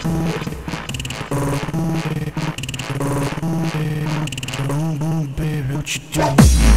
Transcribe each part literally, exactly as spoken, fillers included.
Baby, what you do?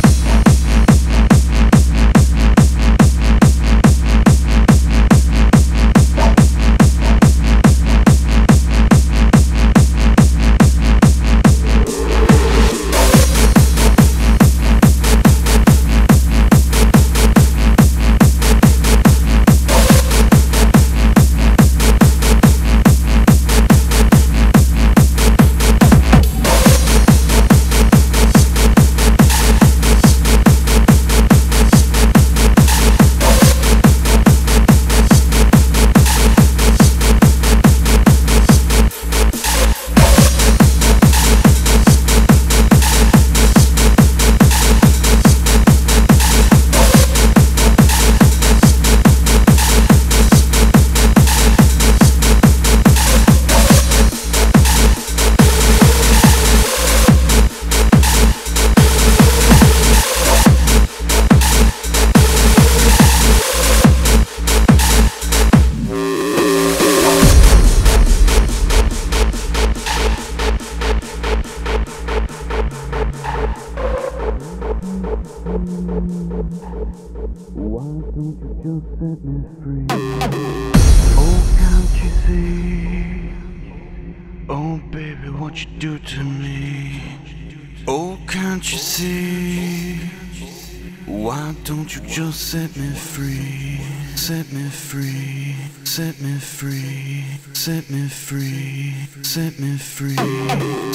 Why don't you just set me free? Oh, can't you see? Oh, baby, what you do to me? Oh, can't you see? Why don't you just set me free? Set me free, set me free, set me free, set me free.